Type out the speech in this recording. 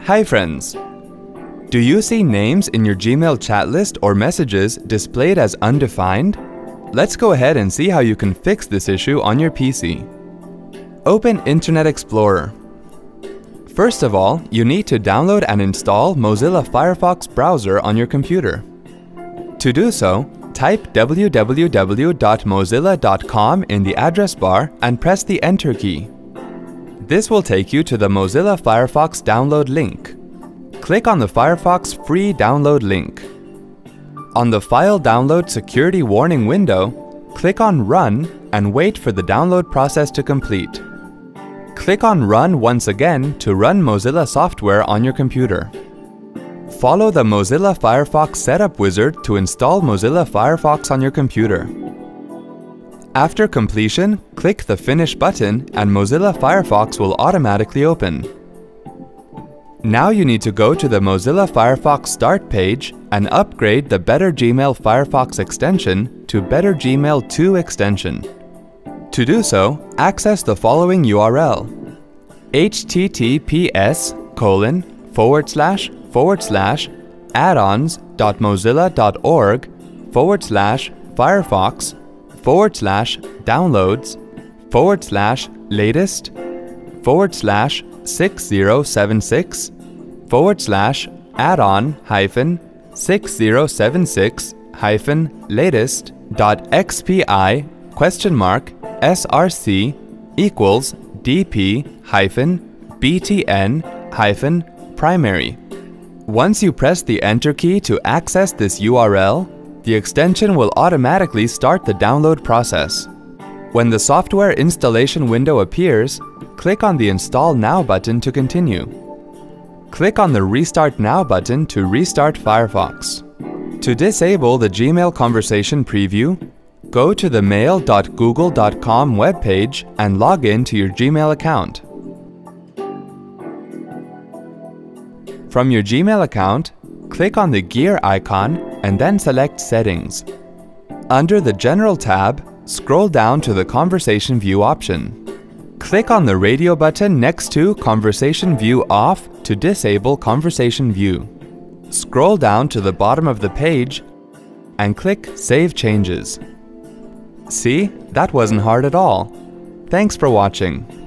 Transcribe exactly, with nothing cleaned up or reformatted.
Hi friends! Do you see names in your Gmail chat list or messages displayed as undefined? Let's go ahead and see how you can fix this issue on your P C. Open Internet Explorer. First of all, you need to download and install Mozilla Firefox browser on your computer. To do so, type w w w dot mozilla dot com in the address bar and press the Enter key. This will take you to the Mozilla Firefox download link. Click on the Firefox free download link. On the File Download Security Warning window, click on Run and wait for the download process to complete. Click on Run once again to run Mozilla software on your computer. Follow the Mozilla Firefox setup wizard to install Mozilla Firefox on your computer. After completion, click the Finish button and Mozilla Firefox will automatically open. Now you need to go to the Mozilla Firefox Start page and upgrade the Better Gmail Firefox extension to Better Gmail two extension. To do so, access the following U R L: https colon forward slash forward slash addons.mozilla.org forward slash Firefox forward slash downloads forward slash latest forward slash six zero seven six forward slash addon hyphen six zero seven six hyphen latest dot xpi question mark src equals dp hyphen btn hyphen primary. Once you press the Enter key to access this U R L, the extension will automatically start the download process. When the software installation window appears, click on the Install Now button to continue. Click on the Restart Now button to restart Firefox. To disable the Gmail conversation preview, go to the mail dot google dot com webpage and log in to your Gmail account. From your Gmail account, click on the gear icon and then select Settings. Under the General tab, scroll down to the Conversation View option. Click on the radio button next to Conversation View Off to disable Conversation View. Scroll down to the bottom of the page and click Save Changes. See, that wasn't hard at all. Thanks for watching.